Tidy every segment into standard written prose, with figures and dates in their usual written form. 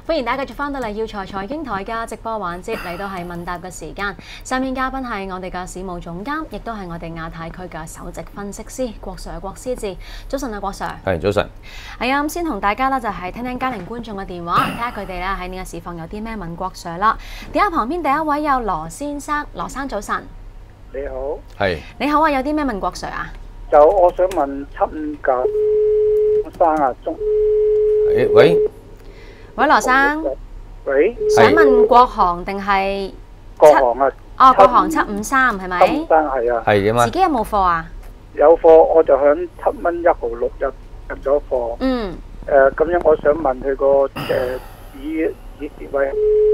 歡迎大家繼續翻到嚟耀才財經台嘅直播環節，嚟到係問答嘅時間。上面嘉賓係我哋嘅市務總監，亦都係我哋亞太區嘅首席分析師郭 Sir 郭思治。早晨啊，郭 Sir。 係早晨。 係啊，咁先同大家咧就係聽聽家庭觀眾嘅電話，睇下佢哋咧喺呢個市況有啲咩問郭 Sir 啦。電話旁邊第一位有羅先生，羅生早晨。 你好。 係。 你好啊，有啲咩問郭 Sir 啊？ 就我想問759生啊中。 喂。 喂，羅生。 喂。 想問國航定係？ 國航啊。 哦，國航753係咪 ？753係啊。 係點啊？ 自己有冇貨啊？ 有貨，我就響7蚊1毫6入咗貨。 嗯。 咁樣我想問佢個止蝕位。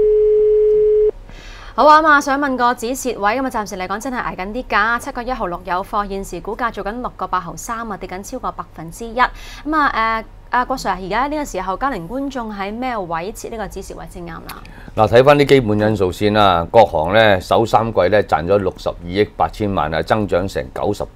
好啊嘛，想問個止蝕位咁啊，暫時嚟講真係捱緊啲價，7個1毫6有貨，現時股價做緊6個8毫3啊，跌緊超過1%。咁啊郭 Sir，而家呢個時候家庭觀眾喺咩位設呢個止蝕位先啱啦？ 嗱，睇翻啲基本因素先啦。國航咧首3季咧賺咗62億8千萬啊，增長成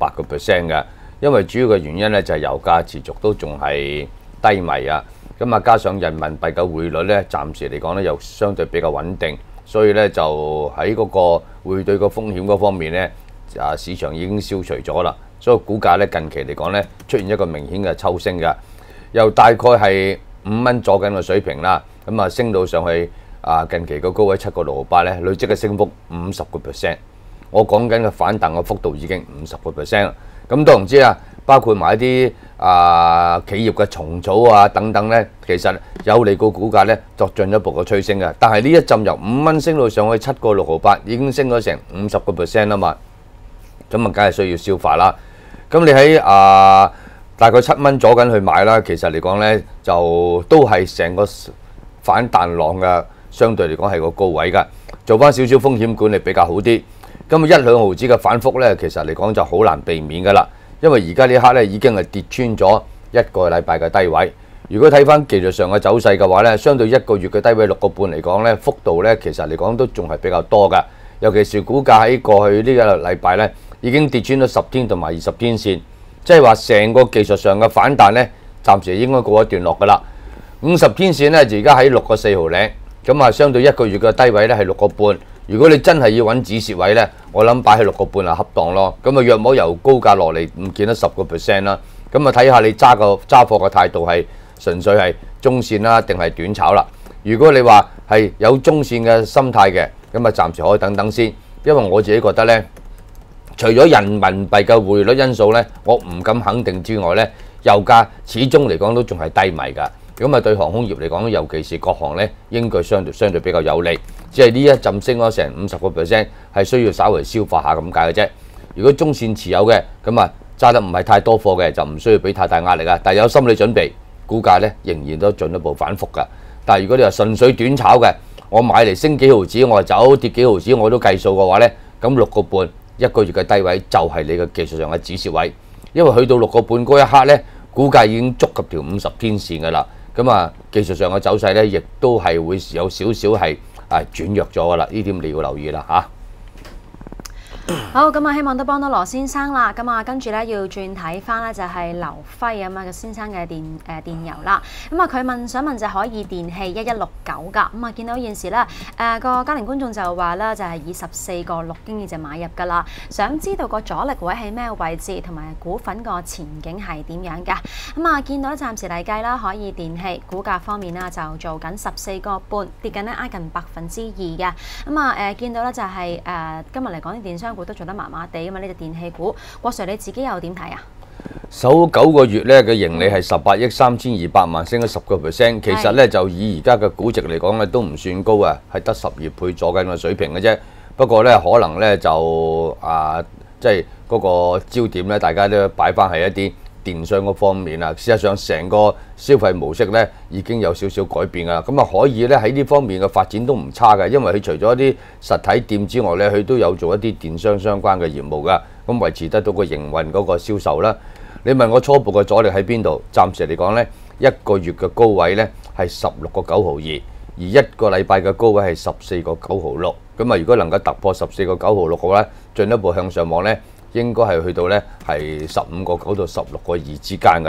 98%嘅。因為主要嘅原因咧就係油價持續都仲係低迷啊，咁啊加上人民幣嘅匯率咧暫時嚟講咧又相對比較穩定。所以咧就喺嗰個匯兌個風險嗰方面咧，市場已經消除咗啦。所以股價咧近期嚟講咧出現一個明顯嘅抽升嘅，由大概係5蚊左緊嘅水平啦，咁啊升到上去近期個高位7個6毫8咧，累積嘅升幅50%。我講緊嘅反彈嘅幅度已經50%。咁都唔知啊，包括埋一啲企業嘅重組啊等等咧，其實有利個股價咧作進一步嘅催升嘅。但係呢一陣由5蚊升到上去7個6毫8，已經升咗成50%啦嘛。咁啊，梗係需要消化啦。咁你喺大概7蚊左緊去買啦，其實嚟講咧就都係成個反彈浪嘅，相對嚟講係個高位㗎。做翻少少風險管理比較好啲。咁1、2毫子嘅反覆咧，其實嚟講就好難避免㗎啦。因為而家呢一刻咧已經係跌穿咗1個禮拜嘅低位。如果睇翻技術上嘅走勢嘅話咧，相對1個月嘅低位6個半嚟講咧，幅度咧其實嚟講都仲係比較多㗎。尤其是股價喺過去呢個禮拜咧已經跌穿咗10天同埋20天線，即係話成個技術上嘅反彈咧，暫時應該過一段落㗎啦。50天線咧而家喺6個4毫零，咁啊相對1個月嘅低位咧係6個半。如果你真係要揾止蝕位咧，我諗擺喺6個半係恰當咯。咁啊，若冇由高價落嚟，唔見得10%啦。咁啊，睇下你揸貨嘅態度係純粹係中線啦，定係短炒啦。如果你話係有中線嘅心態嘅，咁啊暫時可以等等先。因為我自己覺得咧，除咗人民幣嘅匯率因素咧，我唔敢肯定之外咧，油價始終嚟講都仲係低迷㗎。咁啊，對航空業嚟講，尤其是國航咧，應該相對比較有利。只係呢一陣升咗成50%，係需要稍微消化下咁解嘅啫。如果中線持有嘅，咁啊揸得唔係太多貨嘅，就唔需要俾太大壓力啊。但係有心理準備，股價咧仍然都進一步反覆㗎。但係如果你話純粹短炒嘅，我買嚟升幾毫子我走，跌幾毫子我都計數嘅話咧，咁6個半1個月嘅低位就係你嘅技術上嘅止蝕位，因為去到6個半嗰一刻咧，股價已經觸及條50天線㗎啦。咁啊，技術上嘅走勢咧，亦都係會有少少係轉弱咗噶啦，呢點你要留意啦嚇。 好，咁啊，希望都幫到羅先生啦。咁啊，跟住咧要轉睇翻咧就係劉輝咁啊嘅先生嘅電郵啦。咁啊，佢想問就可以電器1169㗎。咁啊，見到現時咧個家庭觀眾就話咧就係以14個6經已就買入㗎啦。想知道個阻力位係咩位置，同埋股份個前景係點樣㗎？咁啊，見到咧暫時嚟計啦，可以電器股價方面啦就做緊14個半，跌緊咧挨近2%嘅。咁啊見到咧就係今日嚟講啲電商股都做得麻麻地啊嘛，呢隻電器股，郭 Sir 你自己又點睇啊？ 首9個月咧嘅盈利係18億3200萬，升咗10%。其實咧就以而家嘅估值嚟講咧都唔算高啊，係得12倍左右嘅水平嘅啫。不過咧可能咧就即係嗰個焦點咧，大家都擺翻喺一啲電商嗰方面啊。事實上成個消費模式咧已經有少少改變㗎啦。咁啊可以咧喺呢方面嘅發展都唔差嘅，因為佢除咗一啲實體店之外咧，佢都有做一啲電商相關嘅業務㗎。咁維持得到個營運嗰個銷售啦。你問我初步嘅阻力喺邊度？暫時嚟講咧，1個月嘅高位咧係16個9毫2，而1個禮拜嘅高位係14個9毫6。咁啊，如果能夠突破14個9毫6嘅話，進一步向上望咧，應該係去到咧係15個9到16個2之間㗎啦。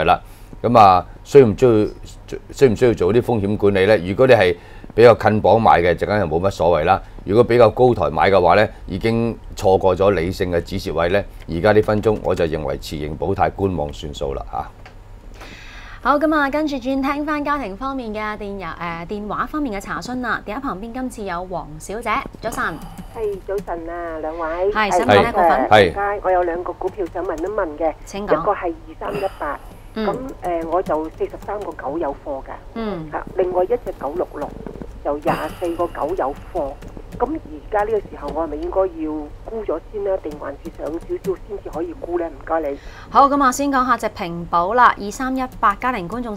咁啊，需唔需要做啲風險管理呢？如果你係比較近磅買嘅，就梗係冇乜所謂啦。如果比較高台買嘅話呢，已經錯過咗理性嘅止蝕位呢。而家呢分鐘我就認為持盈保泰觀望算數啦嚇。 好，咁啊，跟住轉聽翻家庭方面嘅電話方面嘅查詢啦。電話旁邊今次有黃小姐，早晨。 係早晨啊，兩位。 係，想問一個份？ 係。 我有兩個股票想問一問嘅。 請講。 一個係2318，咁我就43.9有貨㗎。 嗯。 另外一隻966就24.9有貨。咁而家呢個時候，我係咪應該要沽咗先啦，定還是上少少先至可以沽呢？唔該你。 好，咁啊，先講下隻平保啦，2318家庭觀眾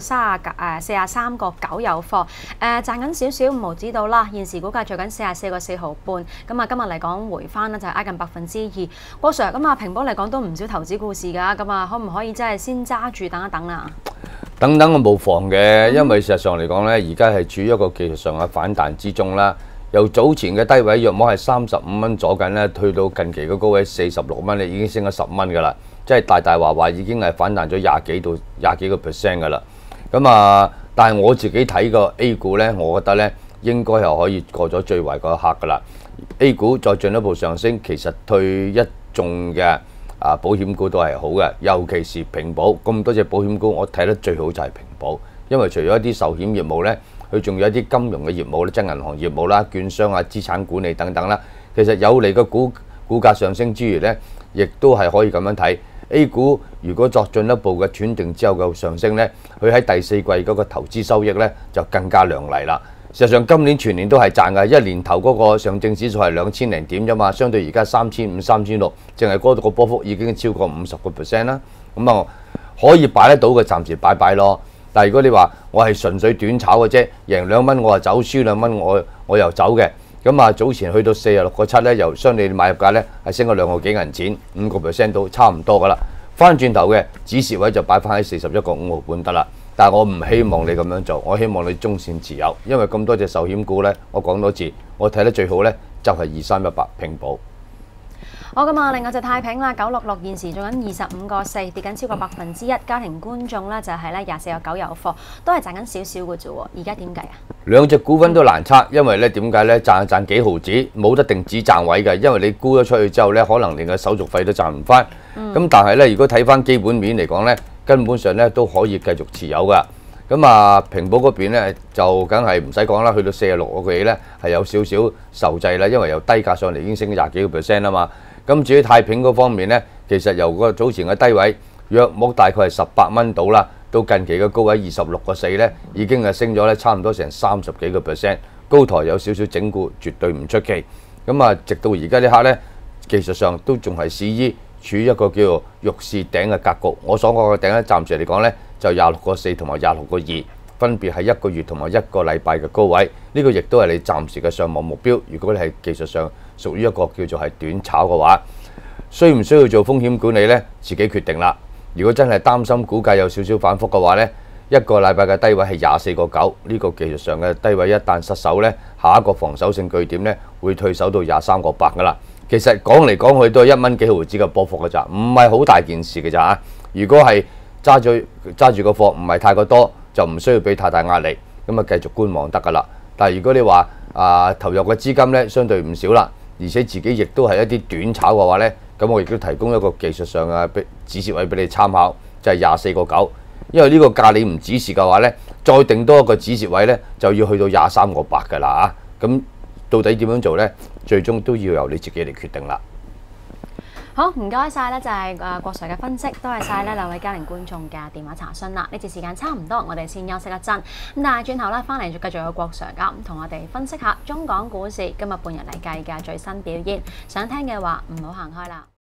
43.9有貨，賺緊少少5毫子到啦。現時股價做緊44.4毫半，咁啊今日嚟講回翻咧就係挨近2%。郭 Sir， 咁啊平保嚟講都唔少投資故事㗎，咁啊可唔可以真係先揸住等一等啊？ 等等我冇妨嘅，因為事實上嚟講咧，而家係處於一個技術上嘅反彈之中啦。由早前嘅低位約莫係35蚊左緊咧，去到近期嘅高位46蚊咧，已經升咗10蚊㗎啦，即係大話已經係反彈咗廿幾個 percent 㗎啦。咁啊，但係我自己睇個 A 股咧，我覺得咧應該係可以過咗最壞嗰一刻㗎啦。A 股再進一步上升，其實對一眾嘅保險股都係好嘅，尤其是平保咁多隻保險股，我睇得最好就係平保，因為除咗一啲壽險業務咧。佢仲有一啲金融嘅業務咧，即係銀行業務啦、券商啊、資產管理等等啦。其實有利嘅股價上升之餘咧，亦都係可以咁樣睇。A 股如果作進一步嘅轉定之後嘅上升咧，佢喺第四季嗰個投資收益咧就更加亮麗啦。事實上今年全年都係賺嘅，一年頭嗰個上證指數係2000零點啫嘛，相對而家3500、3600，淨係嗰度個波幅已經超過50%啦。咁啊可以擺得到嘅，暫時擺咯。但係如果你話我係純粹短炒嘅啫，贏2蚊我就走，輸2蚊我又走嘅，咁啊早前去到46.7咧，由相對買入價咧係升咗2個幾銀錢，5% 到差唔多噶啦。翻轉頭嘅止蝕位就擺翻喺41.5毫半得啦。但係我唔希望你咁樣做，我希望你中線持有，因為咁多隻壽險股咧，我講多次，我睇得最好咧就係2318平保。 好，咁啊，另外隻太平啦，966現時做緊25.4，跌緊超過1%。家庭觀眾咧就係咧24.9有貨，都係賺緊少少嘅啫喎。而家點計啊？兩隻股份都難測，因為咧點解咧賺幾毫子，冇得定止賺位嘅，因為你沽咗出去之後咧，可能連個手續費都賺唔翻。咁但係咧，如果睇翻基本面嚟講咧，根本上咧都可以繼續持有噶。咁啊，平保嗰邊咧就梗係唔使講啦，去到46個幾咧係有少少受制啦，因為由低價上嚟已經升咗廿幾個%啊嘛。咁至於太平嗰方面咧，其實由個早前嘅低位約莫大概係18蚊到啦，到近期嘅高位26.4咧，已經係升咗咧差唔多成30幾個%，高台有少少整固，絕對唔出奇。咁啊，直到而家呢刻咧，技術上都仲係始於處於一個叫做玉試頂嘅格局。我所講嘅頂咧，暫時嚟講咧就26.4同埋26.2，分別係1個月同埋1個禮拜嘅高位。呢個亦都係你暫時嘅上網目標。如果你係技術上屬於一個叫做係短炒嘅話，需唔需要做風險管理呢？自己決定啦。如果真係擔心股價有少少反覆嘅話呢，1個禮拜嘅低位係24.9，呢個技術上嘅低位一旦失守呢，下一個防守性據點呢會退守到23.8噶啦。其實講嚟講去都係1蚊幾毫子嘅波幅嘅咋，唔係好大件事嘅咋嚇。如果係揸住個貨唔係太過多，就唔需要俾太大壓力，咁啊繼續觀望得噶啦。但係如果你話投入嘅資金呢相對唔少啦，而且自己亦都係一啲短炒嘅話呢，咁我亦都提供一個技術上嘅止蝕位俾你參考，就係24.9。因為呢個價你唔止蝕嘅話呢，再定多一個止蝕位呢，就要去到23.8㗎啦嚇。咁到底點樣做呢？最終都要由你自己嚟決定啦。 好，唔該晒咧，就係郭 Sir 嘅分析，多謝晒咧兩位家庭觀眾嘅電話查詢啦。呢節時間差唔多，我哋先休息一陣。咁但係轉頭咧翻嚟繼續有郭 Sir 咁同我哋分析下中港股市今日半日嚟計嘅最新表現。想聽嘅話唔好行開啦。